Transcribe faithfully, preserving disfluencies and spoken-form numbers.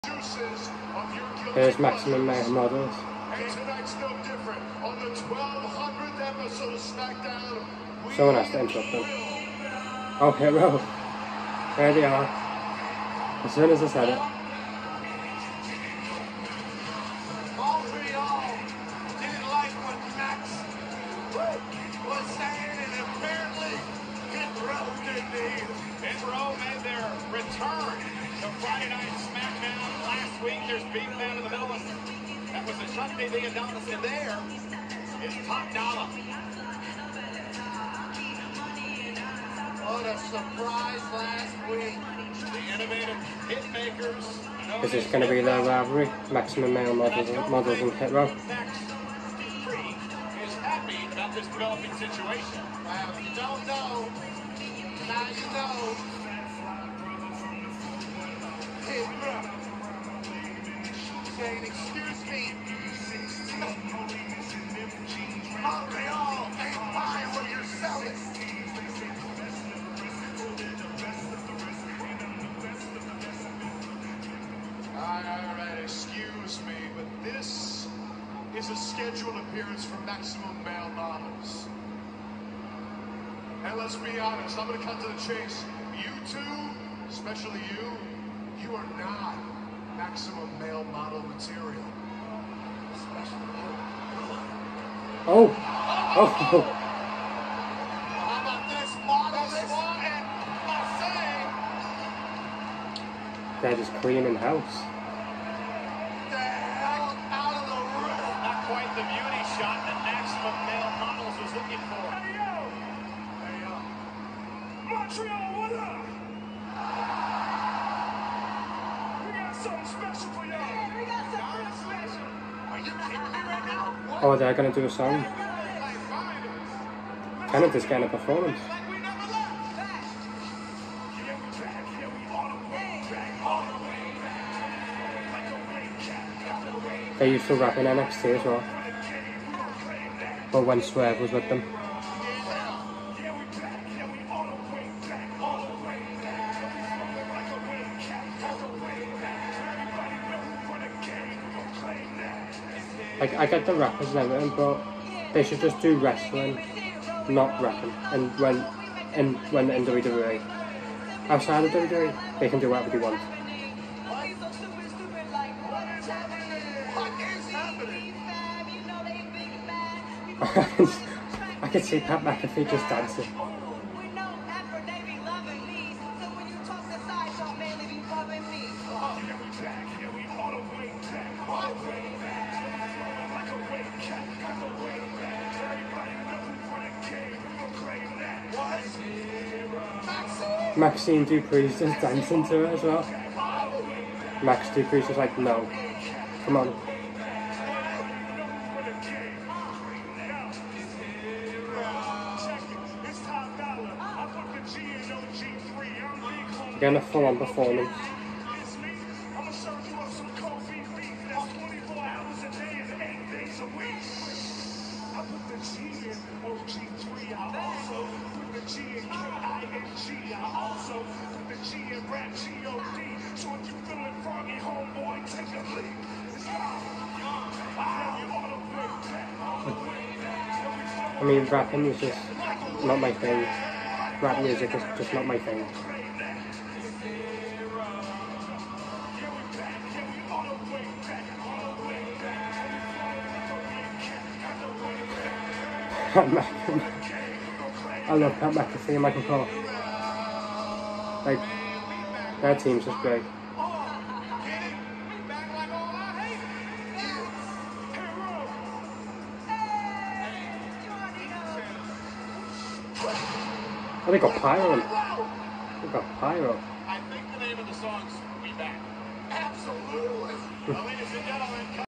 Here's Maximum Male Models. And tonight's no different. On the twelve hundredth episode of SmackDown, someone has to interrupt them. Oh, Hero. There they are. As soon as I said it. all three all didn't like what Max was saying, and apparently Hit Row did. Hit Row made their return to Friday Night SmackDown last week. There's beef down in the middle of that was a Sunday the Adonis, and there is Top Dollar. What a surprise last week. The innovative hit makers. Is this going to be their rivalry? Maximum Male Models, models and Hit Row? Is happy about this developing situation. Well, if you don't know, now you know. Hit Row. Saying, excuse me. Montreal ain't buying what you're selling. Alright, excuse me, but this is a scheduled appearance for Maximum Male Models. And let's be honest, I'm going to cut to the chase. You two, especially you, you are not Maximum Male Model material. Especially you. Oh! Oh! How about this model? This one and Marseille. They're just cleaning house. The hell out of the room. Not quite the beauty shot that Maximum Male Models was looking for. Hey yo! Hey yo! Montreal, what up? We got something special for y'all. Yeah, we got something special. Are you kidding me right now? What? Oh, they're going to do a song. Kind of just getting a performance. Like we never left. Back. Yeah, we back. Yeah, we all the way back. All the way back. Like a wave cat. Got the wave. They used to rap in N X T as well. But when Swerve was with them. Yeah, we back. Yeah, we all the way back. All the way back. Like a wave cat. Got the wave back. Everybody know who run the game. We gon' claim that. Like, I get the rappers and everything, but they should just do wrestling, not rapping. And when, and when in W W E, outside of W W E, they can do whatever they want. What is happening? I could see Pat McAfee just dancing. Yeah, we back. Yeah, we all the way back. All the way back. Like a wave cat. Got the wave back. Everybody know who run the game. We gon' claim that. What? Maxine? Maxine Dupree's just dancing to it as well. Max Dupree's just like, no. Come on. It's Top Dollar. I put the G in O G three. I'm big home. Getting a full-on performance. It's me. I'ma serve you up some cold beef beef. That's twenty-four hours a day and eight days a week. I put the G in O G three. I also put the G in K I N G. I also put the G in rap G O D. So if you feeling froggy, homeboy, take a leak. It's on. Yeah, we all the way back. All the way back. I mean, rapping is just not my thing. Rap music is just not my thing. I love Pat McAfee and Michael Cole. Like, their team's just great. Oh, they got Pyro. They got Pyro.